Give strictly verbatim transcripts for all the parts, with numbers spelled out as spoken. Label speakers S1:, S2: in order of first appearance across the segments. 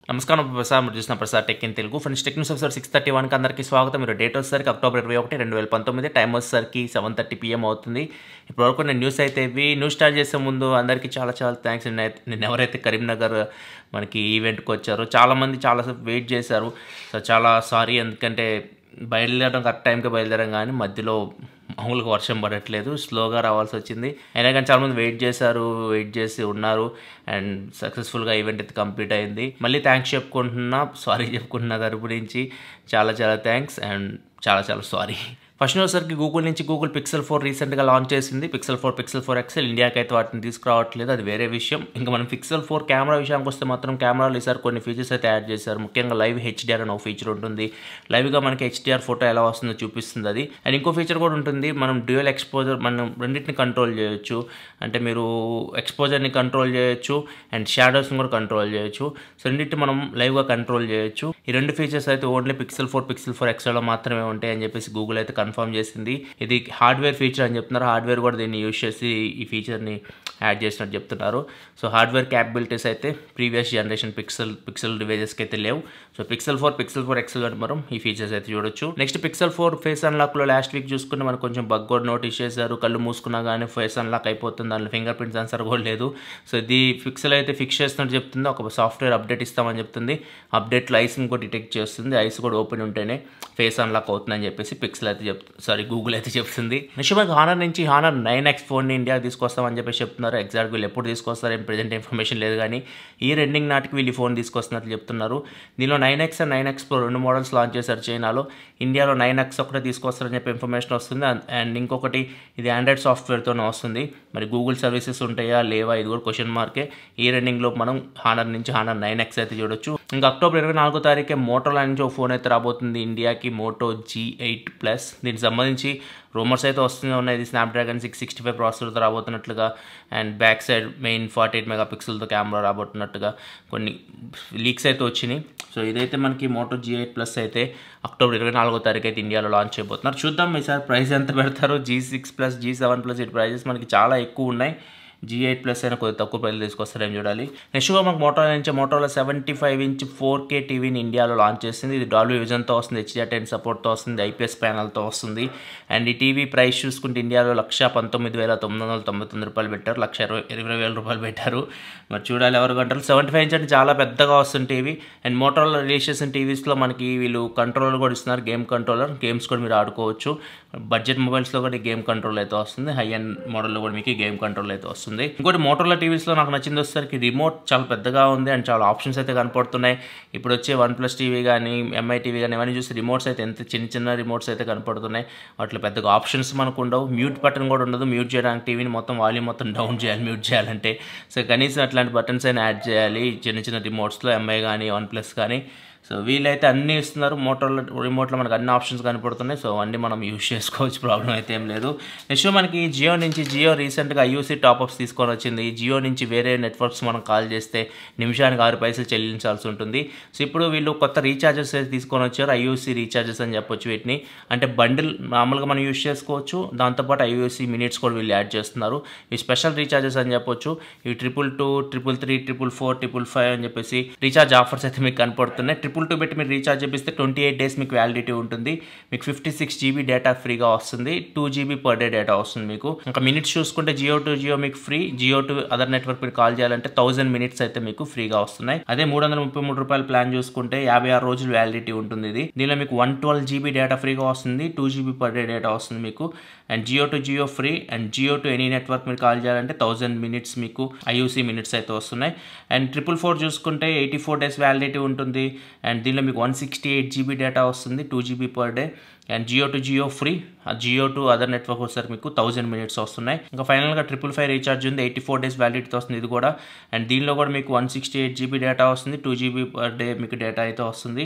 S1: నమస్కారం ప్రసాద్ మీరు చూసిన Prasad tech in Telugu friends tech news episode six thirty వన్కి అందరికీ స్వాగతం. మీరు డేట్ వచ్చేసరికి అక్టోబర్ ఇరవై ఒకటి రెండు వేల పంతొమ్మిది టైం వచ్చేసరికి సెవెన్ థర్టీ పిఎం అవుతుంది. ఇప్పటివరకు నేను న్యూస్ అయితే ఇవి న్యూస్ స్టార్ట్ చేసే ముందు అందరికీ చాలా చాలా థ్యాంక్స్. నేను ఎవరైతే కరీంనగర్ మనకి ఈవెంట్కి వచ్చారో చాలామంది చాలాసేపు వెయిట్ చేశారు. సో చాలా సారీ, ఎందుకంటే బయలుదేరడం కరెక్ట్ టైంకి బయలుదేరాం కానీ మధ్యలో మామూలుగా వర్షం పడట్లేదు, స్లోగా రావాల్సి వచ్చింది. అయినా కానీ చాలామంది వెయిట్ చేశారు, వెయిట్ చేసి ఉన్నారు అండ్ సక్సెస్ఫుల్గా ఈవెంట్ అయితే కంప్లీట్ అయింది. మళ్ళీ థ్యాంక్స్ చెప్పుకుంటున్నా, సారీ చెప్పుకుంటున్నా తరపు నుంచి చాలా చాలా థ్యాంక్స్ అండ్ చాలా చాలా సారీ. ఫస్ట్ వచ్చేసరికి గూగుల్ నుంచి గూగుల్ పిక్సెల్ ఫోర్ రీసెంట్గా లాంచ్ చేసింది. Pixel four pixel four XL ఇండియాకి అయితే వాటిని తీసుకురావట్లేదు, అది వేరే విషయం. ఇంకా మనం పిక్సెల్ ఫోర్ కెమెరా విషయానికి వస్తే మాత్రం కెమెరాలు ఈసారి కొన్ని ఫీచర్స్ అయితే యాడ్ చేశారు. ముఖ్యంగా లైవ్ హెచ్డిఆర్ అని ఒక ఫీచర్ ఉంటుంది. లైవ్గా మనకి హెచ్డిఆర్ ఫోటో ఎలా వస్తుందో చూపిస్తుంది అది. అండ్ ఇంకో ఫీచర్ కూడా ఉంటుంది, మనం డ్యూయల్ ఎక్స్పోజర్ మనం రెండింటిని కంట్రోల్ చేయొచ్చు. అంటే మీరు ఎక్స్పోజర్ని కంట్రోల్ చేయొచ్చు అండ్ షాడోస్ని కూడా కంట్రోల్ చేయొచ్చు. సో రెండింటిని మనం లైవ్గా కంట్రోల్ చేయొచ్చు. ఈ రెండు ఫీచర్స్ అయితే only pixel four pixel four ఎక్సెల్లో మాత్రమే ఉంటాయి అని చెప్పేసి గూగుల్ అయితే కన్ఫర్మ్ చేసింది. ఇది హార్డ్వేర్ ఫీచర్ అని చెప్తున్నారు. హార్డ్వేర్ కూడా దీన్ని యూజ్ చేసి ఈ ఫీచర్ని యాడ్ చేసినట్టు చెప్తున్నారు. సో హార్డ్వేర్ క్యాపబిలిటీస్ అయితే ప్రీవియస్ జనరేషన్ పిక్సెల్ పిక్సెల్ డివైజెస్కి అయితే లేవు. So pixel four pixel four XL అని మనం ఈ ఫీచర్స్ అయితే చూడొచ్చు. నెక్స్ట్ పిక్సెల్ ఫోర్ ఫేస్ అన్లాక్లో లాస్ట్ వీక్ చూసుకుంటే మనకు కొంచెం బగ్ కూడా నోటీస్ చేశారు. కళ్ళు మూసుకున్నా కానీ ఫేస్ అన్లాక్ అయిపోతుంది, దాంట్లో ఫింగర్ ప్రింట్ సెన్సర్ కూడా లేదు. సో ఇది పిక్సెల్ అయితే ఫిక్స్ చేస్తున్నట్టు చెప్తుంది. ఒక సాఫ్ట్వేర్ అప్డేట్ ఇస్తామని చెప్తుంది. అప్డేట్లో ఐస్ని కూడా డిటెక్ట్ చేస్తుంది. ఐస్ కూడా ఓపెన్ ఉంటేనే ఫేస్ అన్లాక్ అవుతుందని చెప్పేసి పిక్సెల్ అయితే చెప్తుంది, సారీ గూగుల్ అయితే చెప్తుంది. నెక్స్ట్ మనకి హానర్ నుంచి హానర్ నైన్ ఎక్స్ ఫోన్ని ఇండియాకి తీసుకొస్తామని చెప్పేసి చెప్తున్నారు. ఎగ్జాక్ట్ వీళ్ళు ఎప్పుడు తీసుకొస్తారు ఏం ప్రెజెంట్ ఇన్ఫర్మేషన్ లేదు, కానీ ఈ రెండింగ్ నాటికి వీళ్ళు ఫోన్ తీసుకొస్తున్నట్లు చెప్తున్నారు. దీనిలో nine X and nine X pro రెండు మోడల్స్ లాంచ్ చేశారు చైనాలో. ఇండియాలో నైన్ ఎక్స్ ఒకటే తీసుకొస్తారని చెప్పి ఇన్ఫర్మేషన్ వస్తుంది. అండ్ ఇంకొకటి ఇది ఆండ్రాయిడ్ సాఫ్ట్వేర్తోనే వస్తుంది. మరి గూగుల్ సర్వీసెస్ ఉంటాయా లేవా ఇది కూడా క్వశ్చన్ మార్కే. ఈ రెండింగ్లో మనం హానర్ నుంచి హానర్ నైన్ ఎక్స్ అయితే చూడొచ్చు. ఇంకా అక్టోబర్ ఇరవై నాలుగో తారీఖే మోటోలా నుంచి ఒక ఫోన్ అయితే రాబోతుంది ఇండియాకి, మోటో జీ ఎయిట్ ప్లస్. దీనికి సంబంధించి రూమర్స్ అయితే వస్తూనే ఉన్నాయి. ఇది స్నాప్డ్రాగన్ సిక్స్ సిక్స్టీ ఫైవ్ ప్రాసెసర్తో రాబోతున్నట్లుగా and back side main forty eight mega పిక్సెల్తో కెమెరా రాబోతున్నట్టుగా కొన్ని లీక్స్ అయితే వచ్చినాయి. సో ఇదైతే మనకి మోటో జీ ఎయిట్ ప్లస్ అయితే అక్టోబర్ ఇరవై నాలుగో తారీఖు అయితే ఇండియాలో లాంచ్ చేయబోతున్నారు. చూద్దాం ఈసారి ప్రైస్ ఎంత పెడతారో. G six plus G seven plus ఇటు ప్రైజెస్ మనకి చాలా ఎక్కువ ఉన్నాయి. జీ ఎయిట్ ప్లస్ అయినా కొద్దిగా తక్కువ ప్రైస్ తీసుకొస్తారని చూడాలి. నెక్స్ట్గా మనకు మోటోలా నుంచి Motorola seventy five inch four K టీవీని ఇండియాలో లాంచ్ చేసింది. ఇది డాల్బీ విజన్తో వస్తుంది, హెచ్డిఆర్ టెన్ సపోర్ట్తో వస్తుంది, ఐపీఎస్ ప్యానల్తో వస్తుంది. అండ్ ఈ టీవీ ప్రైస్ చూసుకుంటే ఇండియాలో లక్ష పంతొమ్మిది వేల తొమ్మిది వందల తొంభై తొమ్మిది రూపాయలు పెట్టారు, లక్ష ఇరవై ఇరవై వేల రూపాయలు పెట్టారు. మరి చూడాలి ఎవరు కంటారు. సెవెంటీ ఫైవ్ ఇంచ్ అంటే చాలా పెద్దగా వస్తుంది టీవీ. అండ్ మోటోలా రిలీజ్ చేసిన టీవీస్లో మనకి వీళ్ళు కంట్రోలర్ కూడా ఇస్తున్నారు, గేమ్ కంట్రోలర్. గేమ్స్ కూడా మీరు ఆడుకోవచ్చు. బడ్జెట్ మొబైల్స్లో కూడా గేమ్ కంట్రోల్ అయితే వస్తుంది, హై అండ్ మోడల్లో కూడా మీకు గేమ్ కంట్రోల్ అయితే వస్తుంది. ఇంకోటి మోటోలా టీవీస్లో నాకు నచ్చింది వచ్చేసరికి రిమోట్ చాలా పెద్దగా ఉంది అండ్ చాలా ఆప్షన్స్ అయితే కనపడుతున్నాయి. ఇప్పుడు వచ్చే వన్ ప్లస్ టీవీ కానీ ఎంఐ టీవీ కానీ ఇవన్నీ చూస్తే రిమోట్స్ అయితే ఎంత చిన్న చిన్న రిమోట్స్ అయితే కనపడుతున్నాయి. వాటిలో పెద్దగా ఆప్షన్స్ మనకు ఉండవు. మ్యూట్ బటన్ కూడా ఉండదు. మ్యూట్ చేయడానికి టీవీని మొత్తం వాల్యూమ్ మొత్తం డౌన్ చేయాలి మ్యూట్ చేయాలంటే. సో కనీసం అట్లాంటి బటన్స్ అయినా యాడ్ చేయాలి చిన్న చిన్న రిమోట్స్లో, ఎంఐ కానీ వన్ ప్లస్ కానీ. సో వీళ్ళైతే అన్నీ ఇస్తున్నారు. మోటోలో రిమోట్లో మనకు అన్ని ఆప్షన్స్ కనపడుతున్నాయి. సో అన్నీ మనం యూజ్ చేసుకోవచ్చు, ప్రాబ్లం అయితే ఏం లేదు. నెక్స్ట్ మనకి జియో నుంచి జియో రీసెంట్గా ఐయూసీ టాప్అప్స్ తీసుకొని వచ్చింది. జియో నుంచి వేరే నెట్వర్క్స్ మనం కాల్ చేస్తే నిమిషానికి ఆరు పైసలు చెల్లించాల్సి ఉంటుంది. సో ఇప్పుడు వీళ్ళు కొత్త రీఛార్జెస్ అయితే తీసుకొని వచ్చారు, ఐయూసీ రీఛార్జెస్ అని చెప్పొచ్చు వీటిని. అంటే బండిల్ మామూలుగా మనం యూజ్ చేసుకోవచ్చు, దాంతోపాటు ఐయూసీ మినిట్స్ కూడా వీళ్ళు యాడ్ చేస్తున్నారు. ఈ స్పెషల్ రీఛార్జెస్ అని చెప్పొచ్చు. ఇవి triple two triple three triple four triple five అని చెప్పేసి రీఛార్జ్ ఆఫర్స్ అయితే మీకు కనపడుతున్నాయి. ట్రిపుల్ టూ పెట్టి మీరు రీఛార్జ్ చేపిస్తే ట్వంటీ ఎయిట్ డేస్ మీకు వ్యాలిడిటీ ఉంటుంది. మీకు ఫిఫ్టీ సిక్స్ జీబీ డేటా ఫ్రీగా వస్తుంది, two GB per day data వస్తుంది మీకు. ఇంకా మినిట్స్ చూసుకుంటే జియో టు జియో మీకు free, Jio to other network మీరు కాల్ చేయాలంటే థౌసండ్ మినిట్స్ అయితే మీకు ఫ్రీగా వస్తున్నాయి. అదే మూడు వందల ముప్పై మూడు రూపాయల ప్లాన్ చూసుకుంటే యాభై ఆరు రోజులు వ్యాలిడిటీ ఉంటుంది. ఇది దీనిలో మీకు వన్ ట్వెల్వ్ జీబీ డేటా ఫ్రీగా వస్తుంది, two GB per day data వస్తుంది మీకు. And Jio to Jio free and Jio to any network మీరు కాల్ చేయాలంటే థౌసండ్ మినిట్స్ మీకు ఐయూసీ మినిట్స్ అయితే వస్తున్నాయి. అండ్ ట్రిపుల్ ఫోర్ చూసుకుంటే ఎయిటీ ఫోర్ డేస్ వ్యాలిడిటీ ఉంటుంది. అండ్ దీనిలో మీకు one sixty eight GB data వస్తుంది, two GB per day. And Jio to Jio free, ఆ జియో టు అదర్ నెట్వర్క్ వచ్చేసరికి మీకు థౌసండ్ మినిట్స్ వస్తున్నాయి. ఇంకా ఫైనల్గా ట్రిపుల్ ఫైవ్ రీఛార్జ్ ఉంది, ఎయిటీ ఫోర్ డేస్ వ్యాలిడిటీ వస్తుంది ఇది కూడా. అండ్ దీనిలో కూడా మీకు one sixty eight GB data వస్తుంది, టూ జీబీ పర్ డే మీకు డేటా అయితే వస్తుంది.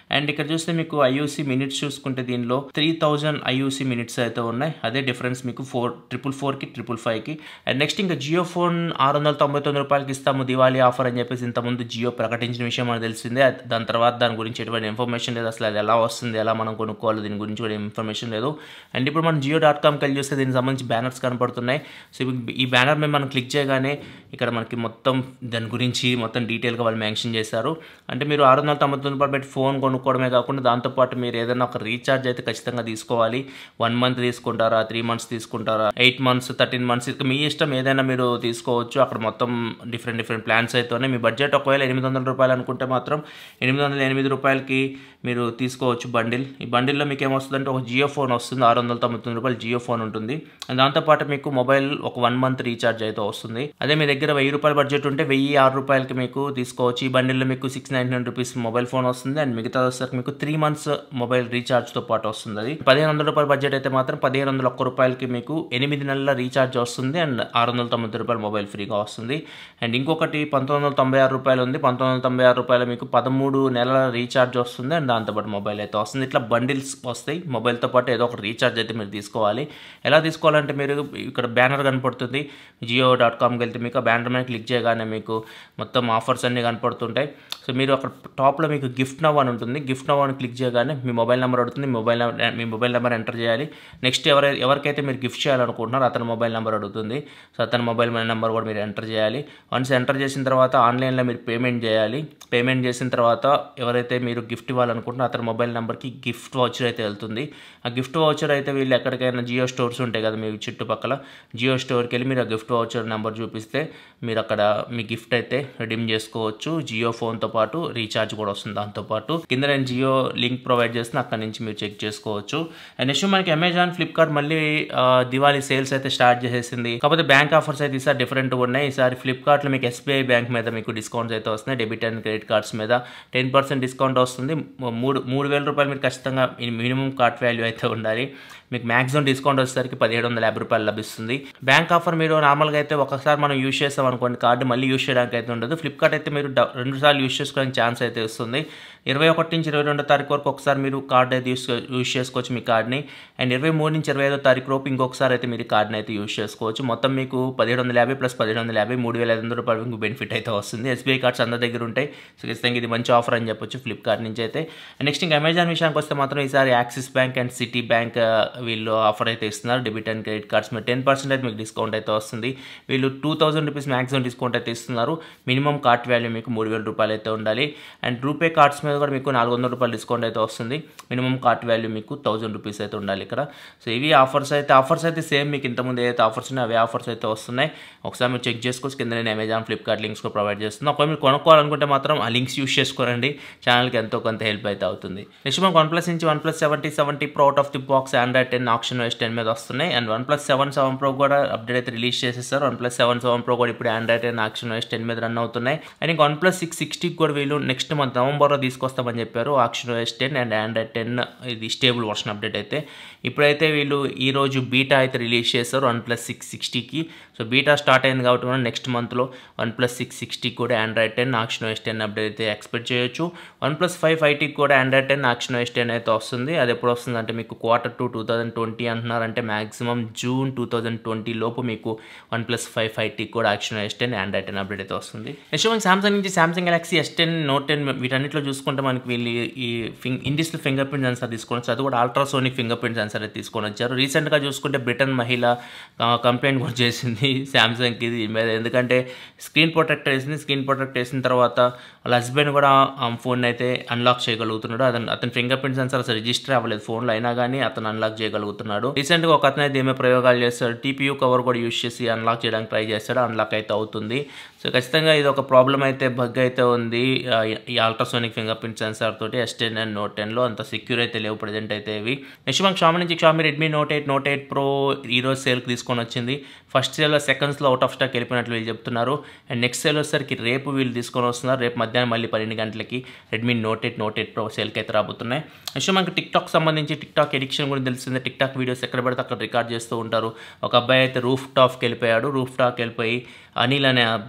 S1: అండ్ ఇక్కడ చూస్తే మీకు ఐయూసీ మినిట్స్ చూసుకుంటే దీనిలో త్రీ థౌజండ్ ఐయూసీ మినిట్స్ అయితే ఉన్నాయి. అదే డిఫరెన్స్ మీకు ఫోర్ ట్రిపుల్ ఫోర్కి ట్రిపుల్ ఫైవ్కి. అండ్ నెక్స్ట్ ఇంకా జియో ఫోన్ ఆరు వందల తొంభై తొమ్మిది రూపాయలకి ఇస్తాము దివాళీ ఆఫర్ అని చెప్పేసి ఇంతకుముందు జియో ప్రకటించిన విషయం మనకు తెలిసిందే. దాని తర్వాత దాని గురించి ఎటువంటి ఇన్ఫర్మేషన్ లేదు, అసలు అది ఎలా వస్తుంది, ఎలా మనం కొనుక్కోవాలి, దీని గురించి కూడా ఇన్ఫర్మేషన్ లేదు. అండ్ ఇప్పుడు మనం జియో డాట్ కామ్కి వెళ్ళి చూస్తే దీనికి సంబంధించి బ్యానర్స్ కనపడుతున్నాయి. సో ఈ బ్యానర్ మీద మనం క్లిక్ చేయగానే ఇక్కడ మనకి మొత్తం దాని గురించి మొత్తం డీటెయిల్గా వాళ్ళు మెన్షన్ చేశారు. అంటే మీరు ఆరు వందల తొంభై తొమ్మిది రూపాయలు పెట్టి ఫోన్ కొనుక్కోవడమే కాకుండా దాంతోపాటు మీరు ఏదైనా ఒక రీఛార్జ్ అయితే ఖచ్చితంగా తీసుకోవాలి. వన్ మంత్ తీసుకుంటారా, త్రీ మంత్స్ తీసుకుంటారా, ఎయిట్ మంత్స్ థర్టీన్ మంత్స్ ఇక మీ ఇష్టం ఏదైనా మీరు తీసుకోవచ్చు. అక్కడ మొత్తం డిఫరెంట్ డిఫరెంట్ ప్లాన్స్ అయితే ఉన్నాయి. మీ బడ్జెట్ ఒకవేళ ఎనిమిది వందల రూపాయలు అనుకుంటే మాత్రం ఎనిమిది వందల ఎనిమిది రూపాయలకి మీరు తీసుకోవచ్చు బండిల్. ఈ బండిల్లో మీకు ఏమొస్తుందంటే ఒక జియో ఫోన్ వస్తుంది, ఆరు వందల తొంభై తొమ్మిది రూపాయలు జియో ఫోన్ ఉంటుంది. దాంతోపాటు మీకు మొబైల్ ఒక వన్ మంత్ రీఛార్జ్ అయితే వస్తుంది. అదే మీ దగ్గర వెయ్యి రూపాయల బడ్జెట్ ఉంటే వెయ్యి ఆరు రూపాయలకి మీకు తీసుకోవచ్చు. ఈ బండిల్లో మీకు six ninety nine rupees mobile phone వస్తుంది. అండ్ మిగతా వచ్చేసరికి మీకు త్రీ మంత్స్ మొబైల్ రీఛార్జ్తో పాటు వస్తుంది. అది పదిహేను వందల రూపాయల బడ్జెట్ అయితే మాత్రం పదిహేను వందల ఒక్క రూపాయలకి మీకు ఎనిమిది నెలల రీఛార్జ్ వస్తుంది. అండ్ ఆరు వందల తొంభై రూపాయలు మొబైల్ ఫ్రీగా వస్తుంది. అండ్ ఇంకొకటి పంతొమ్మిది వందల తొంభై ఆరు రూపాయలు ఉంది. పంతొమ్మిది వందల తొంభై ఆరు రూపాయలు మీకు పదమూడు నెలల రీఛార్జ్ వస్తుంది. అండ్ దాంతోపాటు మొబైల్ అయితే వస్తుంది. ఇట్లా బండిల్స్ వస్తాయి. మొబైల్తో పాటు ఏదో ఒక రీఛార్జ్ అయితే మీరు తీసుకోవాలి. ఎలా తీసుకోవాలంటే మీరు ఇక్కడ బ్యానర్ కనపడుతుంది, జియో డాట్ కామ్కి వెళ్తే మీకు ఆ బ్యానర్ మీద క్లిక్ చేయగానే మీకు మొత్తం ఆఫర్స్ అన్నీ కనపడుతుంటాయి. సో మీరు అక్కడ టాప్లో మీకు గిఫ్ట్ నవ్ అని ఉంటుంది. గిఫ్ట్ నవ్ అని క్లిక్ చేయగానే మీ మొబైల్ నెంబర్ అడుగుతుంది. మొబైల్ మీ మొబైల్ నెంబర్ ఎంటర్ చేయాలి. నెక్స్ట్ ఎవరై ఎవరికైతే మీరు గిఫ్ట్ చేయాలనుకుంటున్నారో అతని మొబైల్ నెంబర్ అడుగుతుంది. సో అతని మొబైల్ నెంబర్ కూడా మీరు ఎంటర్ చేయాలి. వన్స్ ఎంటర్ చేసిన తర్వాత ఆన్లైన్లో మీరు పేమెంట్ చేయాలి. పేమెంట్ చేసిన తర్వాత ఎవరైతే మీరు గిఫ్ట్ ఇవ్వాలనుకుంటున్నారో అతని మొబైల్ నెంబర్కి గిఫ్ట్ వౌచర్ అయితే వెళ్తుంది. ఆ గిఫ్ట్ వౌచర్ అయితే వీళ్ళు ఎక్కడికైనా జియో స్టోర్స్ ఉంటాయి కదా మీ చుట్టుపక్కల, జియో స్టోర్కి వెళ్ళి మీరు ఆ గిఫ్ట్ వౌచర్ నెంబర్ చూపిస్తే మీరు అక్కడ మీ గిఫ్ట్ అయితే రిడీమ్ చేసుకోవచ్చు. జియో ఫోన్తో పాటు రీఛార్జ్ కూడా వస్తుంది. దాంతోపాటు కింద నేను జియో లింక్ ప్రొవైడ్ చేస్తున్నా, అక్కడ నుంచి మీరు చెక్ చేసుకోవచ్చు. అండ్ నెక్స్ట్ మనకి అమెజాన్, ఫ్లిప్కార్ట్ మళ్ళీ దివాళీ సేల్స్ అయితే స్టార్ట్ చేసేసింది. కాకపోతే బ్యాంక్ ఆఫర్స్ అయితే ఈసారి డిఫరెంట్గా ఉన్నాయి. ఈసారి ఫ్లిప్కార్ట్లో మీకు ఎస్బీఐ బ్యాంక్ మీద మీకు డిస్కౌంట్స్ అయితే వస్తున్నాయి. డెబిట్ అండ్ క్రెడిట్ కార్డ్స్ మీద టెన్ పర్సెంట్ డిస్కౌంట్ వస్తుంది. మూడు మూడు వేల రూపాయలు మీరు ఖచ్చితంగా మినిమం కార్ట్ వాల్యూ అయితే ఉండాలి. మీకు మ్యాక్సిమం డిస్కౌంట్ వచ్చేసరికి పదిహేడు వందల యాభై రూపాయలు లభిస్తుంది. బ్యాంక్ ఆఫర్ మీరు నార్మల్గా అయితే ఒకసారి మనం యూజ్ చేస్తాం అనుకోండి కార్డు, మళ్ళీ యూజ్ చేయడానికి అయితే ఉండదు. ఫ్లిప్కార్ట్ అయితే మీరు రెండు సార్లు యూజ్ చేసుకోవడానికి ఛాన్స్ అయితే వస్తుంది. ఇరవై ఒకటి నుంచి ఇరవై రెండో తారీఖు వరకు ఒకసారి మీరు కార్డు అయితే యూస్ యూజ్ చేసుకోవచ్చు మీ కార్డ్ని. అండ్ ఇరవై మూడు నుంచి ఇరవై ఐదో తారీఖు లోపు ఇంకొకసారి అయితే మీరు కార్డ్ని అయితే యూజ్ చేసుకోవచ్చు. మొత్తం మీకు పదిహేడు వందల యాభై ప్లస్ పదిహేడు వందల యాభై మూడు వేల ఐదు వందల రూపాయలు మీకు బెనిఫిట్ అయితే వస్తుంది. ఎస్బీఐ కార్డ్స్ అందరి దగ్గర ఉంటాయి. సో ఖచ్చితంగా ఇది మంచి ఆఫర్ అని చెప్పొచ్చు ఫ్లిప్కార్ట్ నుంచి అయితే. అండ్ నెక్స్ట్ ఇంకా అమెజాన్ విషయానికి వస్తే మాత్రం ఈసారి Axis bank and Citi bank వీళ్ళు ఆఫర్ అయితే ఇస్తున్నారు. డెబిట్ అండ్ క్రెడిట్ కార్డ్స్ మీద టెన్ పర్సెంట్ అయితే మీకు డిస్కౌంట్ అయితే వస్తుంది. వీళ్ళు two thousand rupees maximum discount అయితే ఇస్తున్నారు. మినిమం కార్ట్ వాల్యూ మీకు మూడు వేల రూపాయలు అయితే ఉండాలి. అండ్ రూపే కార్డ్స్ మీద కూడా మీకు నాలుగు వందల రూపాయలు డిస్కౌంట్ అయితే వస్తుంది. మినిమం కార్ట్ వాల్యూ మీకు థౌసండ్ రూపీస్ అయితే ఉండాలి ఇక్కడ. సో ఇవి ఆఫర్స్ అయితే ఆఫర్స్ అయితే సేమ్ మీకు ఇంతకుముందు ఏదైతే ఆఫర్స్ ఉన్నాయో అవే ఆఫర్స్ అయితే వస్తున్నాయి. ఒకసారి మీరు చెక్ చేసుకోవచ్చు. కింద నేను అమెజాన్, ఫ్లిప్కార్ట్ లింక్స్ కూడా ప్రొవైడ్ చేస్తున్నాను. ఒకవేళ మీరు కొనుక్కోవాలనుకుంటే మాత్రం ఆ లింక్స్ యూస్ చేసుకోరండి. ఛానల్కి ఎంతో కొంత హెల్ప్ అయితే అవుతుంది. నెక్స్ట్ మనకు వన్ ప్లస్ నుంచి one plus seventy seventy pro out of the box Android ten option wise ten మీద వస్తున్నాయి. And one plus seven seven pro కూడా అప్డేట్ అయితే రిలీజ్ చేసేస్తారు. One plus seven seven pro కూడా ఇప్పుడు Android ten option wise ten మీద run అవుతున్నాయి. And ఇంకా వన్ ప్లస్ సిక్స్ సిక్స్టీకి కూడా వీళ్ళు నెక్స్ట్ మంత్ నవంబర్లో తీసుకొస్తామని చెప్పారు. Option wise ten and Android ten ఇది స్టేబుల్ వర్షన్ అప్డేట్ అయితే. ఇప్పుడైతే వీళ్ళు ఈరోజు బీటా అయితే రిలీజ్ చేస్తారు వన్ ప్లస్ సిక్స్ సిక్స్టీకి. సో బీటా స్టార్ట్ అయింది కాబట్టి మనం నెక్స్ట్ మంత్లో వన్ ప్లస్ సిక్స్ సిక్స్టీకి కూడా Android ten option wise ten update అయితే ఎక్స్పెక్ట్ చేయొచ్చు. వన్ ప్లస్ ఫైవ్ ఫైవ్టీకి కూడా Android ten option wise ten అయితే వస్తుంది. అది ఎప్పుడు వస్తుంది అంటే మీకు quarter two two thousand twenty అంటున్నారంటే maximum June two thousand twenty లోపు మీకు వన్ ప్లస్ ఫైవ్ ఫైవ్టీకి కూడా option wise ten Android ten update అయితే వస్తుంది. నెక్స్ట్ మనకి సామ్సంగ్ నుంచి Samsung Galaxy S ten, note ten వీటన్నిటిలో చూసుకుంటే మనకి వీళ్ళు ఈ ఫింగ్ ఇండిస్లో ఫింగర్ ప్రింట్ సెన్సార్ తీసుకొని వచ్చారు. అది కూడా అల్ట్రాసోనిక్ ఫింగర్ ప్రింట్ సెన్సార్ అయితే తీసుకొని వచ్చారు. రీసెంట్గా చూసుకుంటే బ్రిటన్ మహిళ కంప్లైంట్ కూడా చేసింది సామ్సంగ్కి ఇది మీద. ఎందుకంటే స్క్రీన్ ప్రొటెక్టర్ వేసింది. స్క్రీన్ ప్రొటెక్టర్ వేసిన తర్వాత వాళ్ళ హస్బెండ్ కూడా ఆ ఫోన్ అయితే అన్లాక్ చేయగలుగుతున్నాడు. అతను అతని ఫింగర్ ప్రింట్ సెన్సార్ అసలు రిజిస్టర్ అవ్వలేదు ఫోన్లో, అయినా కానీ అతను అన్లాక్ చేయగలుగుతున్నాడు. రీసెంట్గా ఒక అతను అయితే ఏమే ప్రయోగాలు చేస్తాడు, టీపీయూ కవర్ కూడా యూజ్ చేసి అన్లాక్ చేయడానికి ట్రై చేస్తాడు. అన్లాక్ అయితే అవుతుంది. సో ఖచ్చితంగా ఇది ఒక ప్రాబ్లం అయితే బగ్ అయితే ఉంది ఈ అల్ట్రాసోనిక్ ఫింగర్ ప్రింట్ సెన్సార్ తోటి. ఎస్ టెన్ అండ్ నోట్ టెన్లో అంత సెక్యూర్ అయితే లేవు ప్రజెంట్ అయితే ఇవి. నెక్స్ట్ మనకి షామి నుంచి Xiaomi Redmi note eight note eight pro ఈరోజు సేల్కి తీసుకొని వచ్చింది. ఫస్ట్ సేల్లో సెకండ్స్లో అవుట్ ఆఫ్ స్టాక్ వెళ్ళిపోయినట్లు వీళ్ళు చెప్తున్నారు. అండ్ నెక్స్ట్ సేల్ వచ్చేసరికి రేపు వీళ్ళు తీసుకొని వస్తున్నారు. రేపు మధ్యాహ్నం మళ్ళీ పన్నెండు గంటలకి Redmi note eight note eight pro సేల్కి అయితే రాబోతున్నాయి. నెక్స్ట్ మనకి టిక్ టాక్ సంబంధించి టిక్ టాక్ ఎడిక్షన్ గురించి తెలిసిందే. టిక్ టాక్ వీడియోస్ ఎక్కడ పడితే అక్కడ రికార్డ్ చేస్తూ ఉంటారు. ఒక అబ్బాయి అయితే రూఫ్ టాప్కి వెళ్ళిపోయాడు. రూఫ్ టాప్కి వెళ్ళిపోయి అనిల్ అనే అబ్బాయి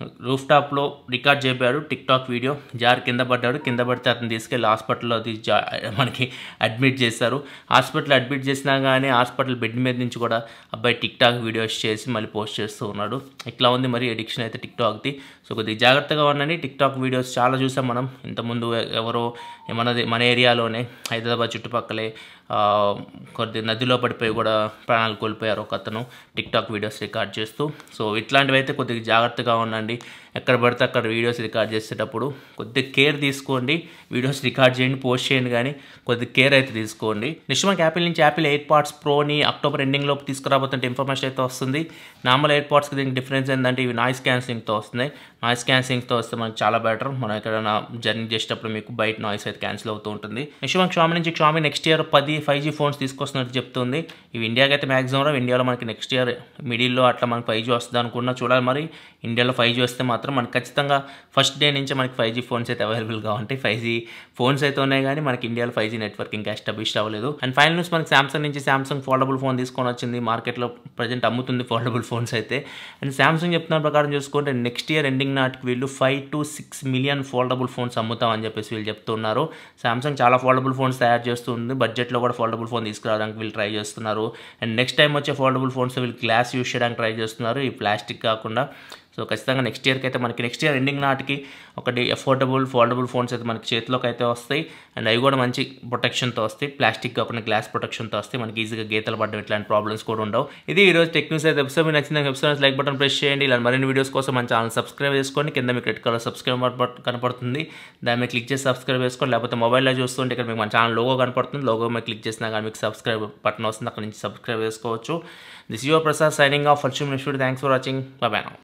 S1: రూఫ్ టాప్లో రికార్డ్ చేపాడు టిక్టాక్ వీడియో. జార్ కింద పడ్డాడు. కింద పడితే అతను తీసుకెళ్ళి హాస్పిటల్లో అది జా మనకి అడ్మిట్ చేశారు. హాస్పిటల్ అడ్మిట్ చేసినా కానీ హాస్పిటల్ బెడ్ మీద నుంచి కూడా అబ్బాయి టిక్టాక్ వీడియోస్ చేసి మళ్ళీ పోస్ట్ చేస్తూ ఉన్నాడు. ఇట్లా ఉంది మరి ఎడిక్షన్ అయితే టిక్టాక్ది. సో కొద్దిగా జాగ్రత్తగా ఉండండి. టిక్టాక్ వీడియోస్ చాలా చూసాం మనం. ఇంతకుముందు ఎవరో మనది మన ఏరియాలోనే హైదరాబాద్ చుట్టుపక్కలే కొద్ది నదిలో పడిపోయి కూడా ప్రాణాలు కోల్పోయారు ఒక అతను టిక్టాక్ వీడియోస్ రికార్డ్ చేస్తూ. సో ఇట్లాంటివి అయితే కొద్దిగా జాగ్రత్తగా ఉండండి. ఎక్కడ పడితే అక్కడ వీడియోస్ రికార్డ్ చేసేటప్పుడు కొద్దిగా కేర్ తీసుకోండి. వీడియోస్ రికార్డ్ చేయండి, పోస్ట్ చేయండి, కానీ కొద్దిగా కేర్ అయితే తీసుకోండి. నెక్స్ట్ మనకి యాపిల్ నుంచి యాపిల్ ఎయిర్ పాడ్స్ ప్రోని అక్టోబర్ ఎండింగ్లోకి తీసుకురాబోతుంటే ఇన్ఫర్మేషన్ అయితే వస్తుంది. నార్మల్ ఎయిర్ పాడ్స్కి దీనికి డిఫరెన్స్ ఏంటంటే ఇవి నాయిస్ క్యాన్సిలింగ్తో వస్తున్నాయి. నాయిస్ క్యాన్సిలింగ్తో వస్తే మనకి చాలా బెటర్. మనం ఎక్కడైనా జర్నీ చేసేటప్పుడు మీకు బయట నాయిస్ అయితే క్యాన్సిల్ అవుతూ ఉంటుంది. నెక్స్ట్ మనకి షామి నుంచి షామి నెక్స్ట్ ఇయర్ పది ఫైవ్ జీ ఫోన్స్ తీసుకొస్తున్నట్టు చెప్తుంది. ఇవి ఇండియాకి అయితే మ్యాక్సిమం రావు. ఇండియాలో మనకి నెక్స్ట్ ఇయర్ మిడిల్లో అట్లా మనకి ఫైవ్ జీ వస్తుంది అనుకున్నా చూడాలి. మరి ఇండియాలో ఫైవ్ జీ వస్తే మాత్రం మనకి ఖచ్చితంగా ఫస్ట్ డే నుంచి మనకి ఫైవ్ జీ ఫోన్స్ అయితే అవైలబుల్గా ఉంటాయి. ఫైవ్ జీ ఫోన్స్ అయితే ఉన్నాయి కానీ మనకి ఇండియాలో ఫైవ్ జీ నెట్వర్క్ ఇంకా ఎస్టాబ్లిష్ అవ్వలేదు. అండ్ ఫైనల్ న్యూస్ మనకి సామ్సంగ్ నుంచి సామ్సంగ్ ఫోల్డబుల్ ఫోన్ తీసుకొని వచ్చింది. మార్కెట్లో ప్రజెంట్ అమ్ముతుంది ఫోల్డబుల్ ఫోన్స్ అయితే. అండ్ సామ్సంగ్ చెప్తున్న ప్రకారం చూసుకుంటే నెక్స్ట్ ఇయర్ ఎండింగ్ నాటికి వీళ్ళు five to six million foldable phones అమ్ముతామని చెప్పేసి వీళ్ళు చెప్తున్నారు. సామ్సంగ్ చాలా ఫోల్డబుల్ ఫోన్స్ తయారు చేస్తుంది. బడ్జెట్లో కూడా ఫోల్డబుల్ ఫోన్ తీసుకురావడానికి వీళ్ళు ట్రై చేస్తున్నారు. అండ్ నెక్స్ట్ టైం వచ్చే ఫోల్డబుల్ ఫోన్స్ వీళ్ళు గ్లాస్ యూస్ చేయడానికి ట్రై చేస్తున్నారు, ఈ ప్లాస్టిక్ కాకుండా. సో ఖచ్చితంగా నెక్స్ట్ ఇయర్కి అయితే మనకి నెక్స్ట్ ఇయర్ ఎండింగ్ నాటికి ఒకటి అఫోర్డబుల్ ఫోల్డబుల్ ఫోన్స్ అయితే మనకి చేతిలోకి అయితే వస్తాయి. అండ్ అవి కూడా మంచి ప్రొటెక్షన్తో వస్తాయి. ప్లాస్టిక్ కాకుండా గ్లాస్ ప్రొటెక్షన్తో వస్తాయి. మనకి ఈజీగా గీతలు పడడం ఇట్లాంటి ప్రాబ్లమ్స్ కూడా ఉండవు. ఇది ఈరోజు టెక్ న్యూస్ అయితే. ఎపిసోడ్ మీకు నచ్చిన ఎపిసోడ్ లైక్ బటన్ ప్రెస్ చేయండి. ఇలా మరిన్ని వీడియోస్ కోసం మన ఛానల్ సబ్స్క్రైబ్ చేసుకోండి. కింద మీకు రెడ్ కలర్ సబ్స్క్రైబ్ కనపడుతుంది, దాని మీద క్లిక్ చేసి సబ్స్క్రైబ్ చేసుకోండి. లేకపోతే మొబైల్లో చూస్తుంటే ఇక్కడ మీకు మన ఛానల్ లోగో కనపడుతుంది. లోగో మీద క్లిక్ చేసినా కానీ మీకు సబ్స్క్రైబ్ బటన్ వస్తుంది, అక్కడ నుంచి సబ్స్క్రైబ్ చేసుకోవచ్చు. This your Prasad signing off. For next video. Thanks for watching. Bye bye now.